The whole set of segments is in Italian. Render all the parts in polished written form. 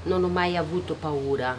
non ho mai avuto paura.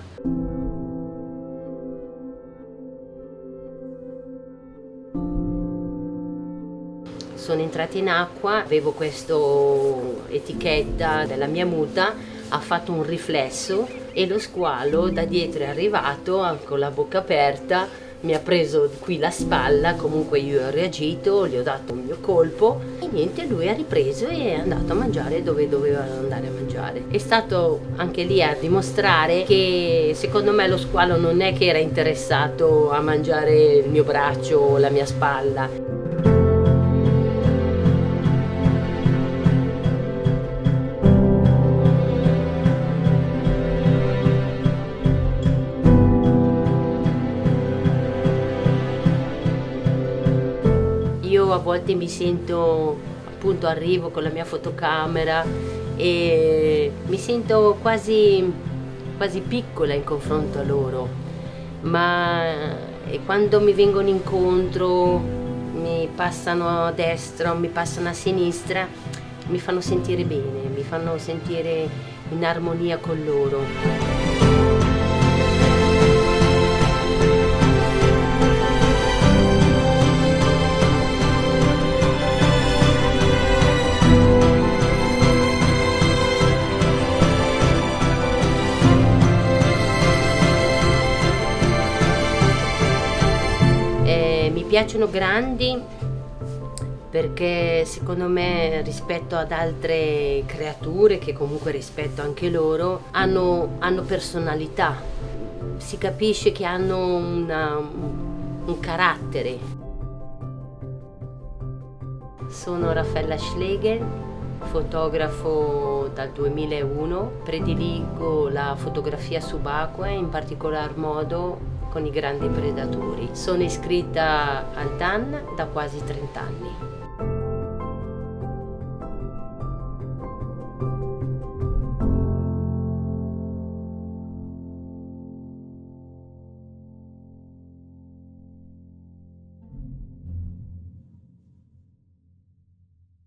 Sono entrata in acqua, avevo questa etichetta della mia muta, ha fatto un riflesso e lo squalo da dietro è arrivato con la bocca aperta, mi ha preso qui la spalla, comunque io ho reagito, gli ho dato un mio colpo e niente, lui ha ripreso e è andato a mangiare dove doveva andare a mangiare. È stato anche lì a dimostrare che secondo me lo squalo non è che era interessato a mangiare il mio braccio o la mia spalla. Io a volte mi sento, appunto arrivo con la mia fotocamera e mi sento quasi piccola in confronto a loro, ma quando mi vengono incontro, mi passano a destra o mi passano a sinistra, mi fanno sentire bene, mi fanno sentire in armonia con loro. Mi piacciono grandi perché secondo me rispetto ad altre creature, che comunque rispetto anche loro, hanno personalità, si capisce che hanno un carattere. Sono Raffaella Schlegel, fotografo dal 2001, prediligo la fotografia subacquea, in particolar modo con i grandi predatori. Sono iscritta al DAN da quasi 30 anni.